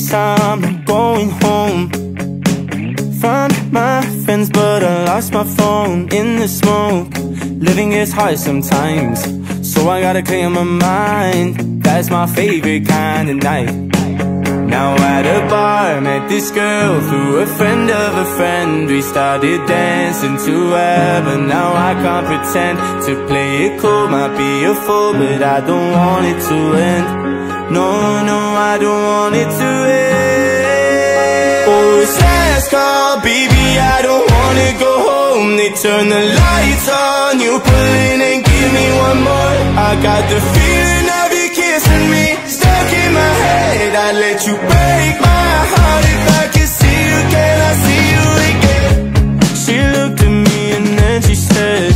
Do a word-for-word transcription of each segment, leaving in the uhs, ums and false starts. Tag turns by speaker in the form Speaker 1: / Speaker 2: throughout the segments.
Speaker 1: time, I'm going home. Found my friends but I lost my phone in the smoke. Living is hard sometimes, so I gotta clear my mind. That's my favorite kind of night. Now at a bar, met this girl through a friend of a friend. We started dancing to her, but now I can't pretend to play it cool. Might be a fool, but I don't want it to end. No, no, I don't want it to end. Oh, it's last call, baby, I don't wanna go home. They turn the lights on, you pull in and give me one more. I got the feeling of you kissing me, stuck in my head. I'd let you break my heart if I could see you. Can I see you again? She looked at me and then she said,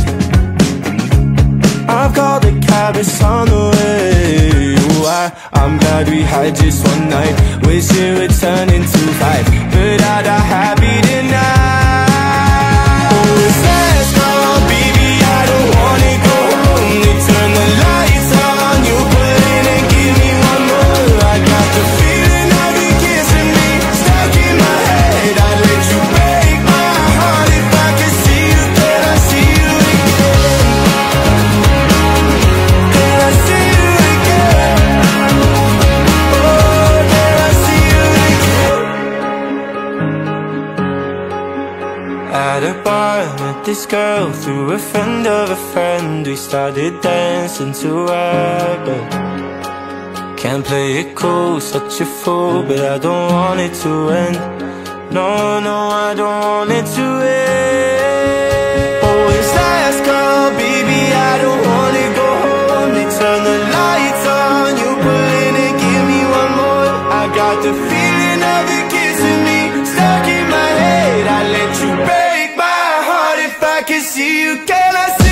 Speaker 1: I've called the cab, it's on the way. Oh, I, I'm glad we had just one night. Wish it would turn into five, but I'd a happy tonight. Oh, it's last call, baby, I don't wanna go home. They turn the lights on, you pull in and give me one more. I got the feeling of you kissing me, stuck in my head. I'd let you break my heart if I could see you. Can I see you again? Can I see you again? Oh, can I see you again? At a bar, met this girl through a friend of a friend. We started dancing to her, but can't play it cool, such a fool. But I don't want it to end. No, no, I don't want it to end. Oh, it's last call, baby, I don't wanna go home. They turn the lights on, you pull in and give me one more. I got the feeling of you kissing me, stuck in my head. I let you break my heart if I could see you. Can I see